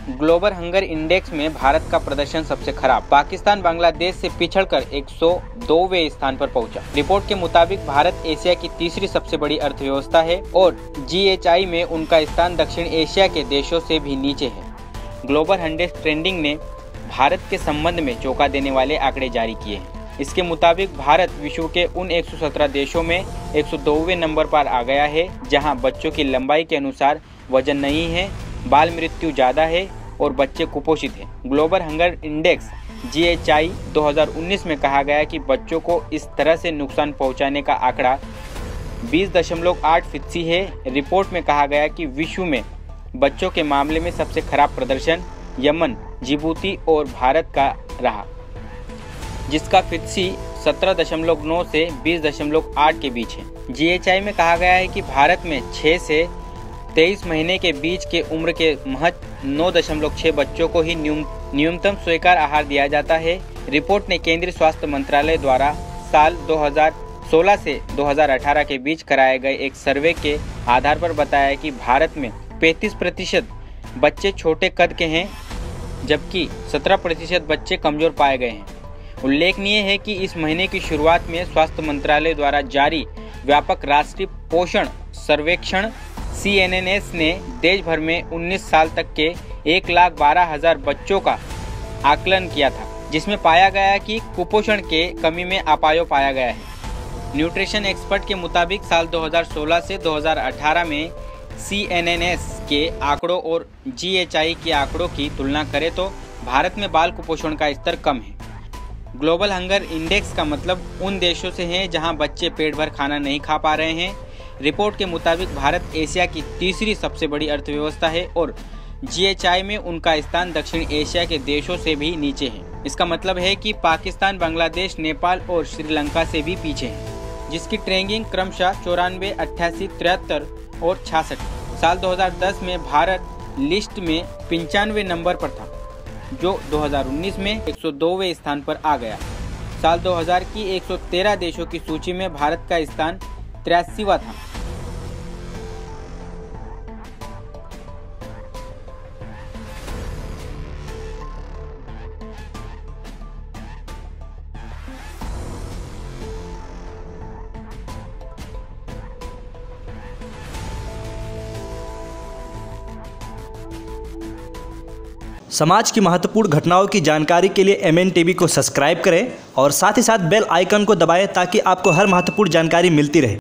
Global hunger index में भारत का प्रदर्शन सबसे खराब। पाकिस्तान बांग्लादेश से पिछड़कर 102वें स्थान पर पहुंचा। रिपोर्ट के मुताबिक भारत एशिया की तीसरी सबसे बड़ी अर्थव्यवस्था है और GHI में उनका स्थान दक्षिण एशिया के देशों से भी नीचे है। ग्लोबल इंडेक्स ट्रेंडिंग ने भारत के संबंध में चौंका देने वाले आंकड़े जारी किए हैं। इसके मुताबिक भारत विश्व के उन 117 देशों में 102वें नंबर पर आ गया है जहां बच्चों की लंबाई के अनुसार वजन नहीं है, बाल मृत्यु ज़्यादा है और बच्चे कुपोषित हैं। ग्लोबल हंगर इंडेक्स GHI 2019 में कहा गया कि बच्चों को इस तरह से नुकसान पहुंचाने का आंकड़ा 20.8% है। रिपोर्ट में कहा गया कि विश्व में बच्चों के मामले में सबसे खराब प्रदर्शन यमन, जिबूती और भारत का रहा, जिसका FTSE 17.9 से 20.8 के बीच है। GHI में कहा गया है कि भारत में 6 से 23 महीने के बीच के उम्र के महज 9.6 बच्चों को ही न्यूनतम स्वीकार आहार दिया जाता है। रिपोर्ट ने केंद्रीय स्वास्थ्य मंत्रालय द्वारा साल 2016 से 2018 के बीच कराए गए एक सर्वे के आधार पर बताया कि भारत में 35% बच्चे छोटे कद के हैं, जबकि 17% बच्चे कमजोर पाए गए हैं। उल्लेखनीय है कि इस महीने की शुरुआत में स्वास्थ्य मंत्रालय द्वारा जारी व्यापक राष्ट्रीय पोषण सर्वेक्षण CNNS ने देश भर में 19 साल तक के 1,12,000 बच्चों का आकलन किया था, जिसमें पाया गया कि कुपोषण के कमी में अपायो पाया गया है। न्यूट्रिशन एक्सपर्ट के मुताबिक साल 2016 से 2018 में CNNS के आंकड़ों और GHI के आंकड़ों की तुलना करें तो भारत में बाल कुपोषण का स्तर कम है। ग्लोबल हंगर इंडेक्स का मतलब उन देशों से है जहां बच्चे पेट भर खाना नहीं खा पा रहे हैं। रिपोर्ट के मुताबिक भारत एशिया की तीसरी सबसे बड़ी अर्थव्यवस्था है और GHI में उनका स्थान दक्षिण एशिया के देशों से भी नीचे है। इसका मतलब है कि पाकिस्तान, बांग्लादेश, नेपाल और श्रीलंका से भी पीछे है, जिसकी रैंकिंग क्रमशः 94, 88, 73 और 66। साल 2010 में भारत लिस्ट में 95वें नंबर पर था, जो 2019 में 102वें स्थान पर आ गया। साल 2000 की 113 देशों की सूची में भारत का स्थान 83वां था। समाज की महत्वपूर्ण घटनाओं की जानकारी के लिए MN TV को सब्सक्राइब करें और साथ ही साथ बेल आइकन को दबाएं ताकि आपको हर महत्वपूर्ण जानकारी मिलती रहे।